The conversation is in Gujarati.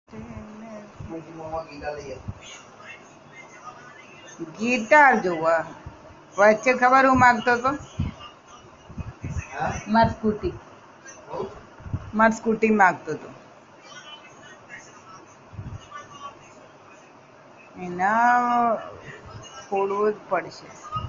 ગિટાર જોવા વચ્ચે ખબર હું માગતો હતો મારી સ્કૂટી માગતો હતો એના છોડવું જ પડશે